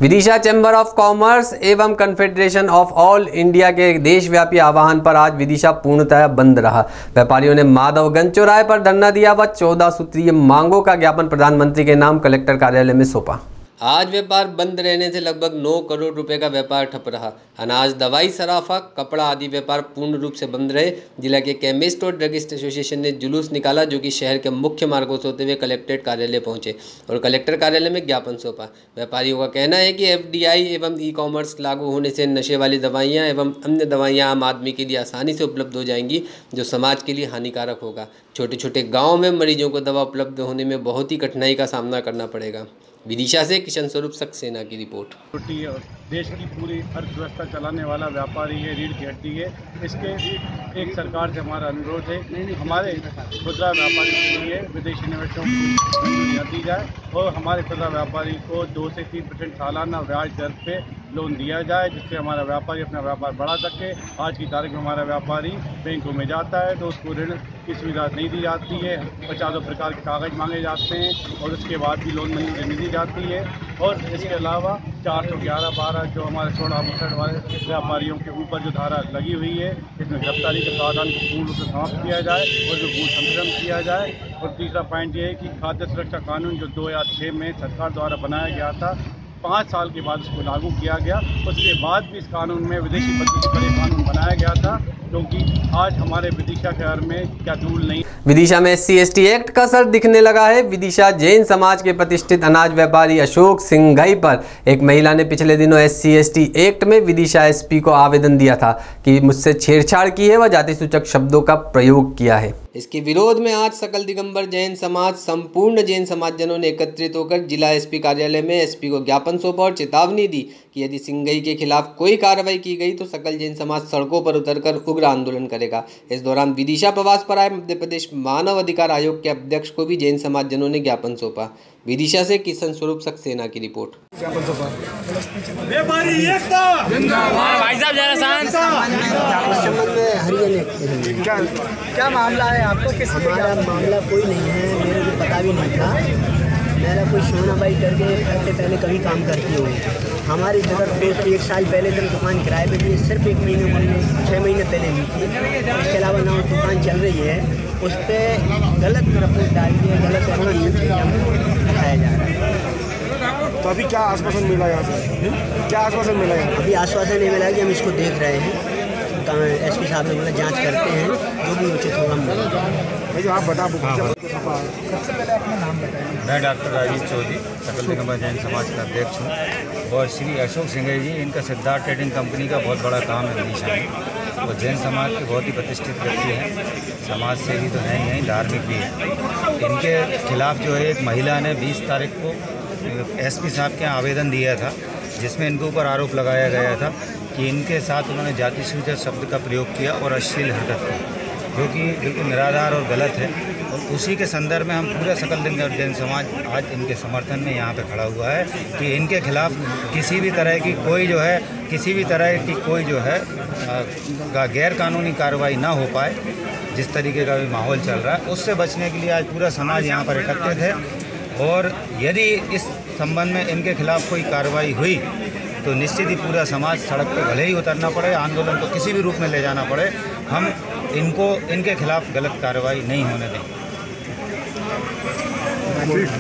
Vidisha chamber of commerce एवं confederation of all India के देशव्यापी आह्वान पर आज विदिशा पूर्णतः बंद रहा। व्यापारियों ने माधवगंज चौराहे पर धरना दिया व 14 सूत्रीय मांगों का ज्ञापन प्रधानमंत्री के नाम कलेक्टर कार्यालय में सौंपा। आज व्यापार बंद रहने से लगभग 9 करोड़ रुपए का व्यापार ठप रहा। अनाज, दवाई, सराफा, कपड़ा आदि व्यापार पूर्ण रूप से बंद रहे। जिला के केमिस्ट और ड्रगिस्ट एसोसिएशन ने जुलूस निकाला, जो कि शहर के मुख्य मार्गों से होते हुए कलेक्ट्रेट कार्यालय पहुंचे और कलेक्टर कार्यालय में ज्ञापन सौंपा। व्यापारियों का कहना है कि FDI एवं ई-कॉमर्स लागू होने से नशे वाली दवाइयाँ एवं अन्य दवाइयाँ आम आदमी के लिए आसानी से उपलब्ध हो जाएंगी, जो समाज के लिए हानिकारक होगा। छोटे छोटे गाँव में मरीजों को दवा उपलब्ध होने में बहुत ही कठिनाई का सामना करना पड़ेगा। विदिशा से किशन स्वरूप सक्सेना की रिपोर्ट। देश की पूरी अर्थव्यवस्था चलाने वाला व्यापारी है, रीढ़ की हड्डी है। इसके एक सरकार से हमारा अनुरोध है, हमारे खुदरा व्यापारी के लिए विदेशी निवेशकों को मंजूरी दी जाए और हमारे खुदरा व्यापारी को 2 से 3% सालाना ब्याज दर पे लोन दिया जाए, जिससे हमारा व्यापारी अपना व्यापार बढ़ा सके। आज की तारीख में हमारा व्यापारी बैंकों में जाता है तो उसको ऋण की सुविधा नहीं दी जाती है। 50 प्रकार के कागज़ मांगे जाते हैं और उसके बाद भी लोन मंजूरी नहीं दी जाती है। और इसके अलावा 411-12 जो हमारे 16 वाले व्यापारियों के ऊपर जो धारा लगी हुई है, इसमें गिरफ्तारी के प्रावधान को पूर्ण रूप से समाप्त किया जाए और जो भू संग्रहण किया जाए। और तीसरा पॉइंट ये है कि खाद्य सुरक्षा कानून जो 2006 में सरकार द्वारा बनाया गया था, 5 साल के बाद उसको लागू किया गया। उसके बाद भी इस कानून में विदेशी पद्धति पर एक कानून बनाया गया था, क्योंकि आज हमारे विदिशा शहर में क्या रूल नहीं। विदिशा में SC/ST एक्ट का असर दिखने लगा है। विदिशा जैन समाज के प्रतिष्ठित अनाज व्यापारी अशोक सिंघई पर एक महिला ने पिछले दिनों SC/ST एक्ट में विदिशा SP को आवेदन दिया था कि मुझसे छेड़छाड़ की है व जाति सूचक शब्दों का प्रयोग किया है। इसके विरोध में आज सकल दिगंबर जैन समाज, संपूर्ण जैन समाजजनों ने एकत्रित होकर जिला SP कार्यालय में SP को ज्ञापन सौंपा और चेतावनी दी कि यदि सिंघई के खिलाफ कोई कार्रवाई की गई तो सकल जैन समाज सड़कों पर उतरकर उग्र आंदोलन करेगा। इस दौरान विदिशा प्रवास पर आए मध्य प्रदेश मानव अधिकार आयोग के अध्यक्ष को भी जैन समाजजनों ने ज्ञापन सौंपा। विदिशा से किशन स्वरूप सक्सेना की रिपोर्ट। क्या मामला है आपको? हमारा मामला कोई नहीं है, मेरे को पता भी नहीं था। मेरा कोई सोना बाई करके हफ्ते पहले कभी काम करती हो। हमारी जगह पे 1 साल पहले जब दुकान किराए पे दी, सिर्फ 1 महीने 6 महीने पहले ली थी। इसके अलावा ना दुकान चल रही है, उस पर गलत रिपोर्ट डाल दी है, गलत दिखाया जा रहा है। तो अभी क्या आश्वासन मिला यहाँ से? क्या आश्वासन मिला है? अभी आश्वासन नहीं मिला कि हम इसको देख रहे हैं। SP साहब ने बोला जांच करते हैं, जो भी उचित होगा हम बोलेंगे। आप बता। सबसे पहले अपना नाम बताएं। मैं डॉक्टर राजीव चौधरी, सकल दिगंबर जैन समाज का अध्यक्ष हूँ और श्री अशोक सिंघई जी, इनका सिद्धार्थ ट्रेडिंग कंपनी का बहुत बड़ा काम है विदिशा में। वो जैन समाज के बहुत ही प्रतिष्ठित व्यक्ति हैं, समाज सेवी तो हैं ही हैं, धार्मिक भी है। इनके खिलाफ जो है एक महिला ने 20 तारीख को SP साहब के आवेदन दिया था, जिसमें इनके ऊपर आरोप लगाया गया था कि इनके साथ उन्होंने जाति सूचक शब्द का प्रयोग किया और अश्लील हरकत की, जो कि बिल्कुल निराधार और गलत है। और उसी के संदर्भ में हम पूरा सकल दिगंबर जैन समाज आज इनके समर्थन में यहाँ पे खड़ा हुआ है कि इनके खिलाफ किसी भी तरह की कोई जो है गैर कानूनी कार्रवाई ना हो पाए। जिस तरीके का भी माहौल चल रहा है, उससे बचने के लिए आज पूरा समाज यहाँ पर एकत्रित है। और यदि इस संबंध में इनके खिलाफ कोई कार्रवाई हुई तो निश्चित ही पूरा समाज सड़क पर भले ही उतरना पड़े, आंदोलन को किसी भी रूप में ले जाना पड़े, हम इनके खिलाफ गलत कार्रवाई नहीं होने देंगे।